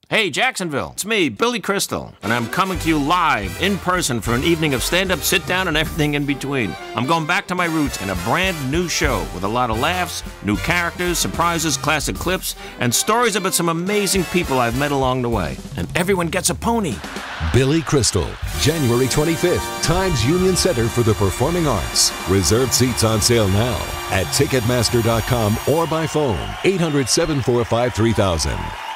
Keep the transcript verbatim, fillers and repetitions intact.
Hey, Jacksonville, it's me, Billy Crystal, and I'm coming to you live, in person, for an evening of stand-up, sit-down, and everything in between. I'm going back to my roots in a brand new show with a lot of laughs, new characters, surprises, classic clips, and stories about some amazing people I've met along the way. And everyone gets a pony. Billy Crystal, January twenty-fifth, Times Union Center for the Performing Arts. Reserved seats on sale now at Ticketmaster dot com or by phone, eight hundred, seven four five, three thousand.